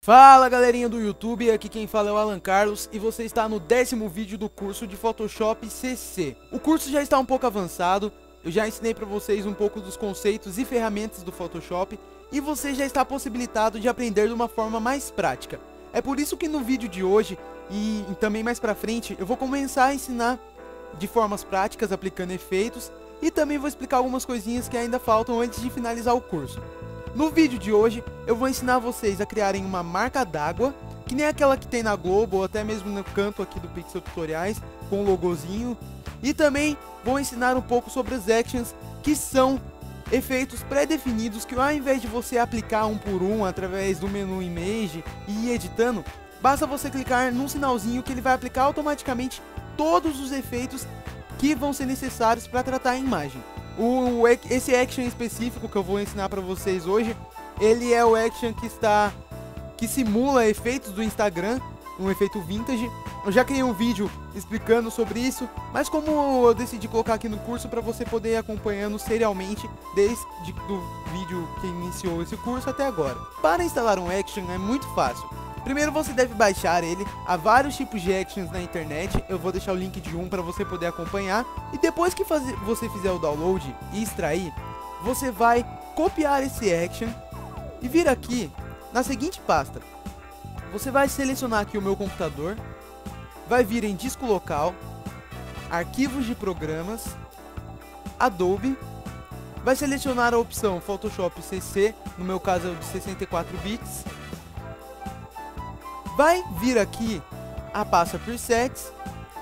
Fala galerinha do YouTube, aqui quem fala é o Alan Carlos e você está no 10º vídeo do curso de Photoshop CC. O curso já está um pouco avançado, eu já ensinei para vocês um pouco dos conceitos e ferramentas do Photoshop e você já está possibilitado de aprender de uma forma mais prática. É por isso que no vídeo de hoje e também mais pra frente eu vou começar a ensinar de formas práticas aplicando efeitos e também vou explicar algumas coisinhas que ainda faltam antes de finalizar o curso. No vídeo de hoje, eu vou ensinar vocês a criarem uma marca d'água, que nem aquela que tem na Globo, ou até mesmo no canto aqui do Pixel Tutoriais, com o logozinho. E também vou ensinar um pouco sobre os actions, que são efeitos pré-definidos, que ao invés de você aplicar um por um através do menu Image e ir editando, basta você clicar num sinalzinho que ele vai aplicar automaticamente todos os efeitos que vão ser necessários para tratar a imagem. Esse action específico que eu vou ensinar para vocês hoje, ele é o action que simula efeitos do Instagram, um efeito vintage. Eu já criei um vídeo explicando sobre isso, mas como eu decidi colocar aqui no curso para você poder ir acompanhando serialmente desde o vídeo que iniciou esse curso até agora. Para instalar um action é muito fácil. Primeiro você deve baixar ele, há vários tipos de actions na internet, eu vou deixar o link de um para você poder acompanhar. E depois que você fizer o download e extrair, você vai copiar esse action e vir aqui na seguinte pasta. Você vai selecionar aqui o meu computador, vai vir em disco local, arquivos de programas, Adobe, vai selecionar a opção Photoshop CC, no meu caso é o de 64 bits. Vai vir aqui a pasta Presets,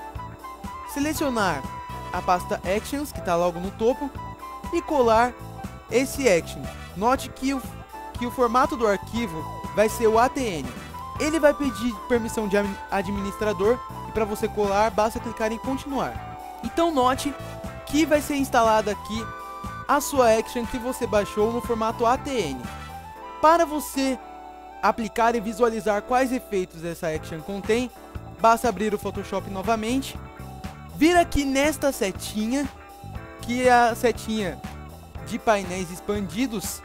selecionar a pasta Actions, que está logo no topo, e colar esse Action. Note que o formato do arquivo vai ser o ATN. Ele vai pedir permissão de administrador e para você colar basta clicar em continuar. Então note que vai ser instalada aqui a sua Action que você baixou no formato ATN. Para você aplicar e visualizar quais efeitos essa action contém, basta abrir o Photoshop novamente, vir aqui nesta setinha, que é a setinha de painéis expandidos,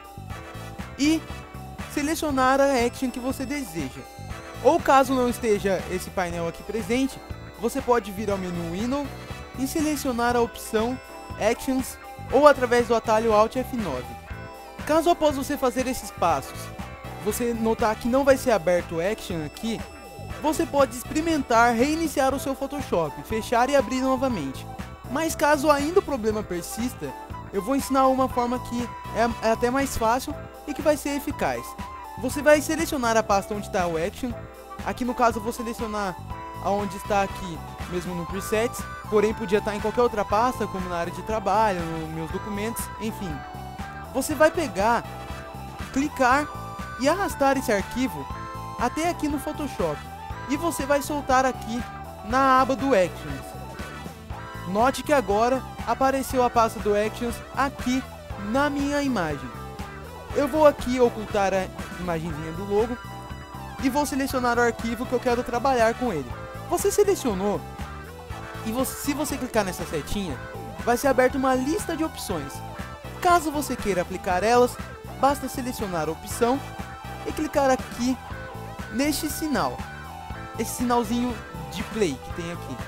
e selecionar a action que você deseja. Ou caso não esteja esse painel aqui presente, você pode vir ao menu Window e selecionar a opção Actions ou através do atalho Alt F9. Caso após você fazer esses passos, você notar que não vai ser aberto o Action aqui, você pode experimentar reiniciar o seu Photoshop, fechar e abrir novamente. Mas caso ainda o problema persista, eu vou ensinar uma forma que é até mais fácil e que vai ser eficaz. Você vai selecionar a pasta onde está o Action, aqui no caso eu vou selecionar aonde está aqui mesmo no Presets, porém podia estar em qualquer outra pasta, como na área de trabalho, nos meus documentos, enfim. Você vai pegar, clicar e arrastar esse arquivo até aqui no Photoshop e você vai soltar aqui na aba do Actions. Note que agora apareceu a pasta do Actions aqui na minha imagem. Eu vou aqui ocultar a imagenzinha do logo e vou selecionar o arquivo que eu quero trabalhar com ele. Você selecionou e se você clicar nessa setinha, vai ser aberta uma lista de opções. Caso você queira aplicar elas, basta selecionar a opção e clicar aqui neste sinal, esse sinalzinho de play que tem aqui.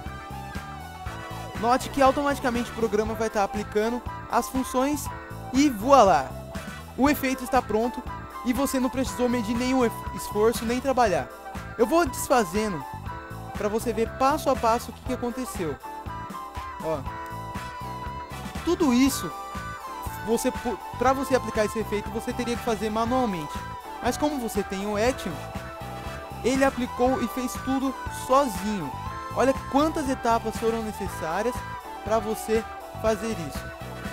Note que automaticamente o programa vai estar aplicando as funções e voilá, o efeito está pronto e você não precisou medir nenhum esforço nem trabalhar. Eu vou desfazendo para você ver passo a passo o que aconteceu. Ó, tudo isso para você aplicar esse efeito você teria que fazer manualmente. Mas como você tem o Action, ele aplicou e fez tudo sozinho. Olha quantas etapas foram necessárias para você fazer isso.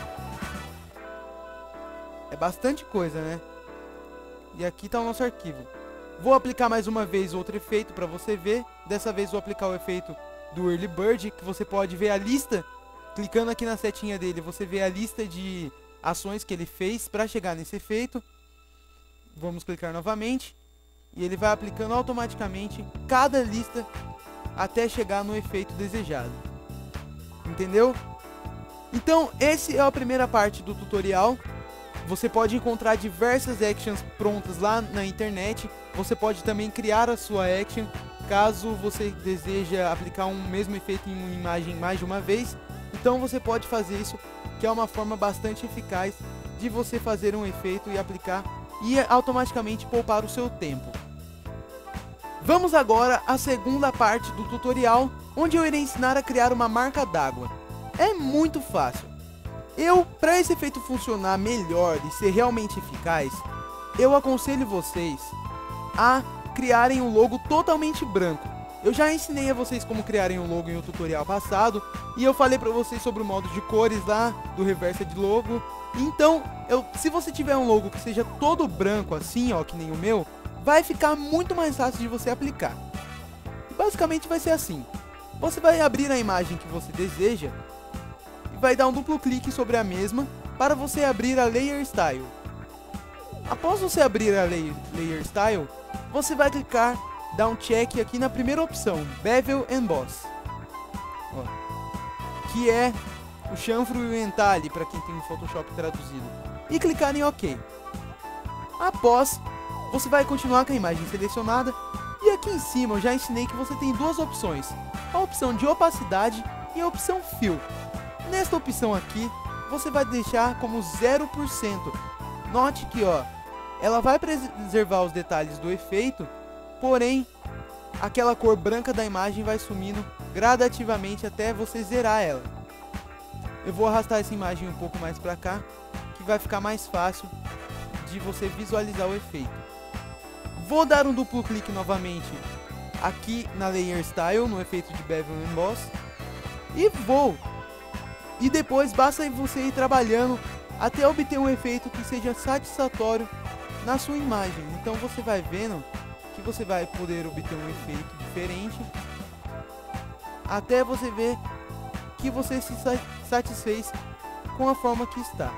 É bastante coisa, né? E aqui está o nosso arquivo. Vou aplicar mais uma vez outro efeito para você ver. Dessa vez vou aplicar o efeito do Early Bird, que você pode ver a lista. Clicando aqui na setinha dele, você vê a lista de ações que ele fez para chegar nesse efeito. Vamos clicar novamente e ele vai aplicando automaticamente cada lista até chegar no efeito desejado. Entendeu? Então, essa é a primeira parte do tutorial. Você pode encontrar diversas actions prontas lá na internet. Você pode também criar a sua action, caso você deseja aplicar um mesmo efeito em uma imagem mais de uma vez. Então você pode fazer isso, que é uma forma bastante eficaz de você fazer um efeito e aplicar e automaticamente poupar o seu tempo. Vamos agora à segunda parte do tutorial, onde eu irei ensinar a criar uma marca d'água. É muito fácil. Para esse efeito funcionar melhor e ser realmente eficaz, eu aconselho vocês a criarem um logo totalmente branco. Eu já ensinei a vocês como criarem um logo em um tutorial passado, e eu falei para vocês sobre o modo de cores lá, do Reversed Logo. Então, se você tiver um logo que seja todo branco assim, ó, que nem o meu, vai ficar muito mais fácil de você aplicar. Basicamente vai ser assim. Você vai abrir a imagem que você deseja e vai dar um duplo clique sobre a mesma para você abrir a Layer Style. Após você abrir a Layer Style, você vai clicar, dar um check aqui na primeira opção, Bevel and Boss, ó, que é o chanfro e o entalhe para quem tem o Photoshop traduzido, e clicar em OK. Após, você vai continuar com a imagem selecionada, e aqui em cima eu já ensinei que você tem duas opções, a opção de opacidade e a opção Fill. Nesta opção aqui, você vai deixar como 0%. Note que, ó, ela vai preservar os detalhes do efeito, porém, aquela cor branca da imagem vai sumindo gradativamente até você zerar ela. Eu vou arrastar essa imagem um pouco mais para cá, que vai ficar mais fácil de você visualizar o efeito. Vou dar um duplo clique novamente aqui na Layer Style, no efeito de Bevel and Boss, e depois basta você ir trabalhando até obter um efeito que seja satisfatório na sua imagem. Então você vai vendo que você vai poder obter um efeito diferente até você ver que você se satisfez com a forma que está.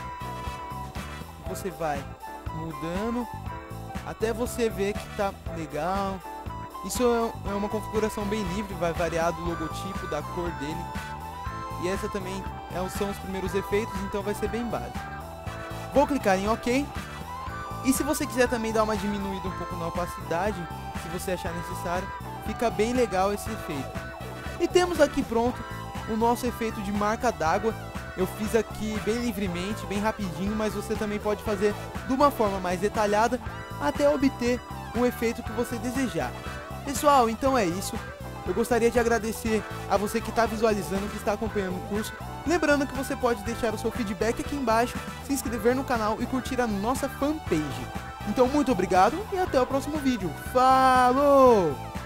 Você vai mudando até você ver que tá legal. Isso é uma configuração bem livre, vai variar do logotipo, da cor dele. E essa também são os primeiros efeitos, então vai ser bem básico. Vou clicar em OK. E se você quiser também dar uma diminuída um pouco na opacidade, se você achar necessário, fica bem legal esse efeito. E temos aqui pronto o nosso efeito de marca d'água. Eu fiz aqui bem livremente, bem rapidinho, mas você também pode fazer de uma forma mais detalhada até obter o efeito que você desejar. Pessoal, então é isso. Eu gostaria de agradecer a você que está visualizando, que está acompanhando o curso. Lembrando que você pode deixar o seu feedback aqui embaixo, se inscrever no canal e curtir a nossa fanpage. Então muito obrigado e até o próximo vídeo. Falou!